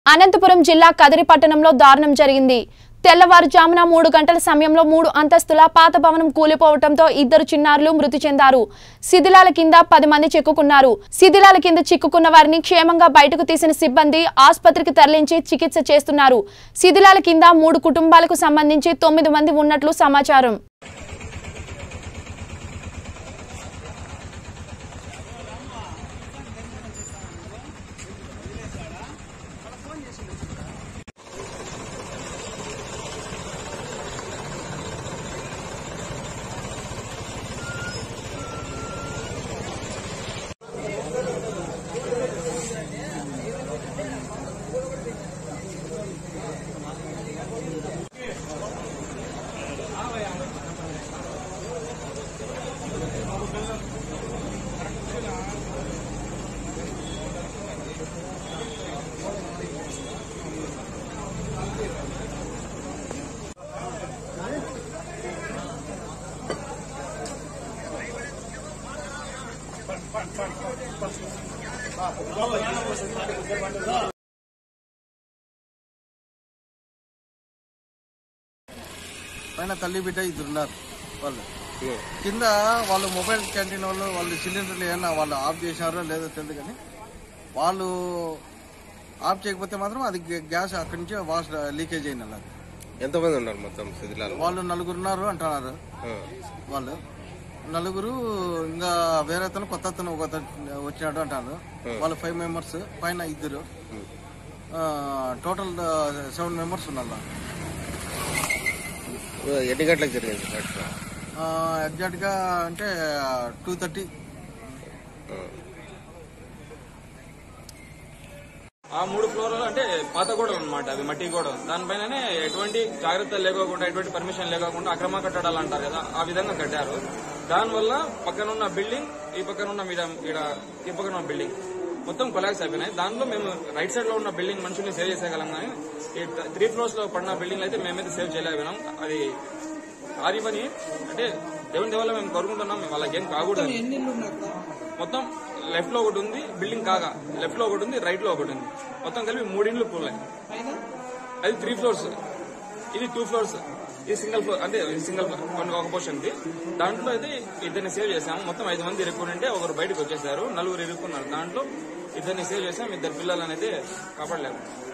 అనంతపురం జిల్లా కదిరి పట్టణంలో దారుణం జరిగింది. తెల్లవారుజామున 3 గంటల సమయంలో 3 అంతస్తుల పాత భవనం కూలిపోవడంతో 2 చిన్నారులు మృతి చెందారు. శిథిలాల కింద 10 మంది చిక్కుకున్నారు. శిథిలాల కింద చిక్కుకున్న వారిని క్షేమంగా బయటకు తీసిన సిబ్బంది ఆసుపత్రికి తరలించి చికిత్స చేస్తున్నారు. శిథిలాల కింద 3 కుటుంబాలకు సంబంధించి 9 మంది ఉన్నట్లు సమాచారం. పైన తల్లి బిడ్డ 2 ఉన్నారు. వాళ్ళు కింద వాళ్ళు మొబైల్ క్యాంటీన్ వాళ్ళు సిలిండర్లు ఏమన్నా వాళ్ళు ఆఫ్ చేసినారో లేదో తెలియదు, కానీ వాళ్ళు ఆఫ్ చేయకపోతే మాత్రం అది గ్యాస్ అక్కడి నుంచి వాష్ లీకేజ్ అయింది. అలా ఎంతమంది ఉన్నారు మొత్తం శిథిలాలు? వాళ్ళు 4 ఉన్నారు అంటున్నారు. వాళ్ళు 4, ఇంకా వేరే అతను కొత్త అతను వచ్చినాడు అంటారు. వాళ్ళు 5 మెంబర్స్, పైన 2, టోటల్ 7 మెంబర్స్ ఉన్నారు. ఎన్ని గంటలకు జరిగింది? ఎగ్జాక్ట్ గా అంటే 2:30. ఆ 3 ఫ్లోర్లు అంటే పాత గోడలు అనమాట, అవి మట్టి గోడలు. దానిపైననే ఎటువంటి జాగ్రత్తలు లేకోకుండా, ఎటువంటి పర్మిషన్ లేకోకుండా అక్రమ కట్టడాలు అంటారు కదా, ఆ విధంగా కట్టారు. దానివల్ల పక్కనున్న బిల్డింగ్, ఈ పక్కనున్న ఈ పక్కన బిల్డింగ్ మొత్తం కొలాప్స్ అయిపోయినాయి. దాంట్లో మేము రైట్ సైడ్ లో ఉన్న బిల్డింగ్ మనుషుల్ని సేవ్ చేసేయగలం, కానీ ఈ 3 ఫ్లోర్స్ లో పడిన బిల్డింగ్ అయితే మేమైతే సేవ్ చేయలేకపోయినాం. అది ఆరి పని అంటే దేవుని దేవాల మేము కోరుకుంటున్నాం, వాళ్ళకి ఏం కాకూడదు. మొత్తం లెఫ్ట్ లో ఒకటి ఉంది బిల్డింగ్, కాగా లెఫ్ట్ లో ఒకటి ఉంది, రైట్ లో ఒకటి ఉంది. మొత్తం కలిపి 3 ఇండ్లు కూలాయి. అది 3 ఫ్లోర్స్, ఇది 2 ఫ్లోర్స్, ఇది సింగిల్ ఫ్లోర్. అంటే సింగిల్ ఫ్లోర్ ఒక పోర్షన్ ది. దాంట్లో అయితే 2 సేవ్ చేసాము. మొత్తం 5 మంది ఇరుక్కుంటే 1 బయటకు వచ్చేసారు, 4 ఇరుక్కున్నారు. దాంట్లో 2 సేవ్ చేసాం, 2 పిల్లలని అయితే కాపాడలేము.